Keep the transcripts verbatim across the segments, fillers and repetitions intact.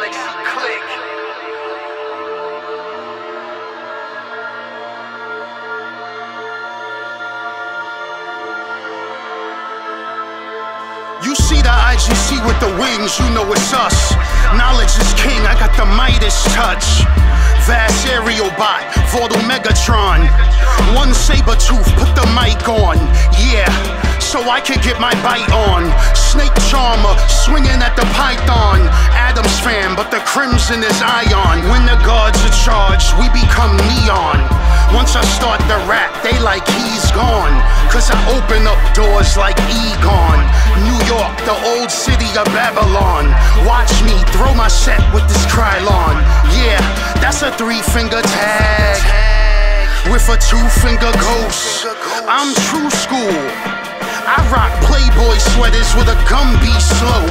Galaxy Click. You see the I G C with the wings, you know it's us. Knowledge is king, I got the Midas touch. Vast aerial bot, Vortal Megatron. One saber tooth, put the mic on. Yeah, so I can get my bite on. Snake Charmer, swinging at the python. Adams fan, but the crimson is ion. When the guards are charged, we become neon. Once I start the rap, they like he's gone. Cause I open up doors like Egon. New York, the old city of Babylon. Watch me throw my set with this Krylon. Yeah, that's a three-finger tag with a two-finger ghost. I'm true school. I rock Playboy sweaters with a Gumby slope.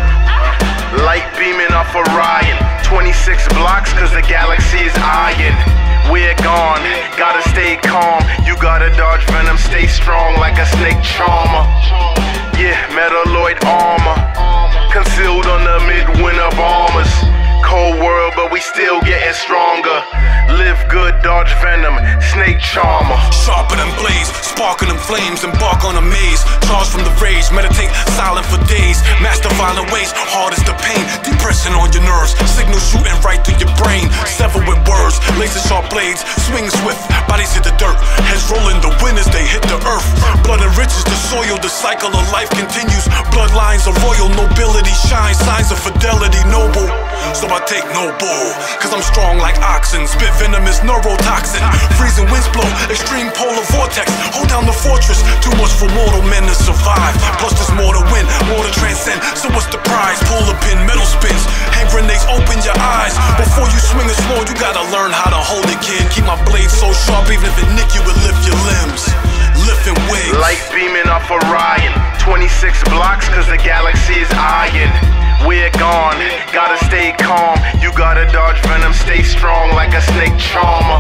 Light beaming off Orion. twenty-six blocks cause the galaxy is iron. We're gone, gotta stay calm. You gotta dodge venom, stay strong like a snake charmer. Yeah, metalloid armor, concealed on the midwinter bombers. Cold world, but we still getting stronger. Live good, dodge venom, snake charmer. Sharper than blaze, sparking them flames, embark on a maze. Charge from the rage, meditate silent for days. Master violent ways, hard as the pain. Depressing on your nerves, signal shooting right through your brain. Sever with words, laser sharp blades, swing swift, bodies hit the dirt. Heads rolling the wind as they hit the earth. Blood enriches the soil, the cycle of life continues. Bloodlines are royal, nobility shines, signs of fidelity noble. So I take no bull, cause I'm strong like oxen. Spit venomous neurotoxin, freezing winds blow, extreme polar vortex. Hold down the fortress, too much for mortal men to survive. Plus there's more to win, more to transcend. So what's the prize? Pull a pin, metal spins, hand grenades, open your eyes. Before you swing a sword, you gotta learn how to hold it, kid. Keep my blade so sharp, even if it nick you, it lift your limbs. Lifting wigs. Light beaming off Orion. twenty-six blocks cause the galaxy is iron. We're gone, gotta stay calm. You gotta dodge venom, stay strong like a snake charmer.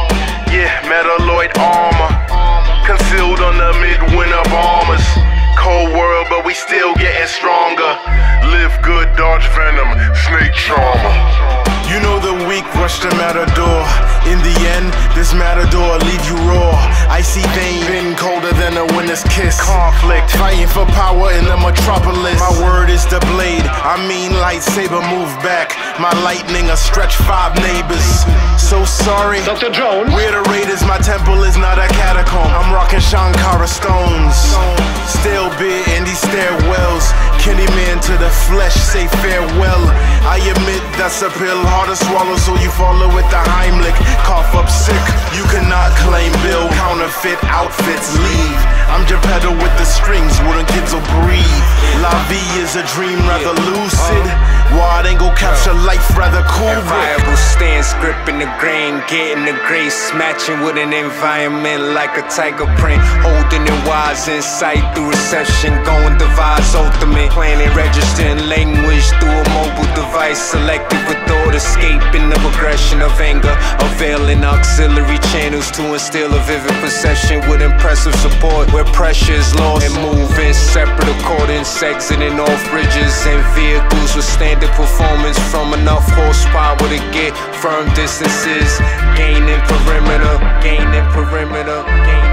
Yeah, metalloid armor, concealed on the midwinter bombers. Cold world, but we still getting stronger. Live good, dodge venom, snake charmer. You know the weak rush the matador. In the end, this matador leave you raw. Icy vein, been colder than a winter's kiss. Conflict, fighting for power in the metropolis. My word is the blade, I mean lightsaber, move back. My lightning, a stretch five neighbors. So sorry, Doctor Drone. We're the raiders, my temple is not a catacomb. I'm rocking Shankara stones. Still beer in these stairwells. Candyman to the flesh, say farewell. I admit that's a pill hard to swallow, so you follow with the Heimlich. Cough up sick, you cannot claim bill. Counterfeit outfits, leave. I'm Geppetto with the strings, wooden kids will breathe. La vie is a dream, rather lucid. Wide angle capture life, rather cool. Viable stance, gripping the grain, getting the grace, matching with an environment like a tiger print. Holding it wise insight through reception, going devise ultimate. Planning, registering language through a mobile device. Selective with thought, escaping the progression of anger. Availing auxiliary channels to instill a vivid perception with impressive support. Where pressure is lost and moving separate accordance, exiting off bridges and vehicles with standard performance from enough horsepower to get firm distances. Gaining perimeter, gaining perimeter, gaining